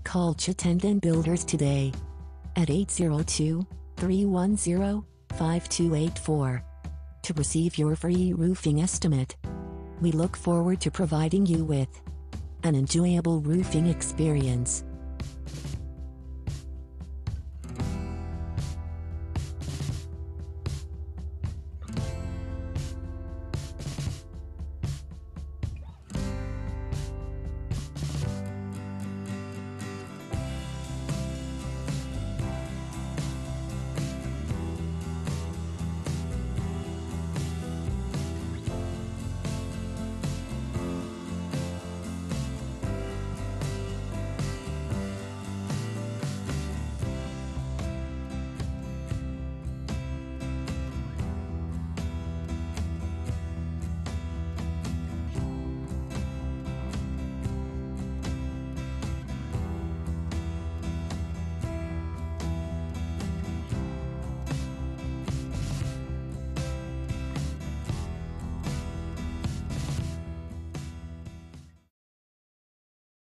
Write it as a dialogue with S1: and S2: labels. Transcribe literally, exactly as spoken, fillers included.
S1: Call Chittenden Builders today at eight zero two, three one zero, five two eight four to receive your free roofing estimate. We look forward to providing you with an enjoyable roofing experience.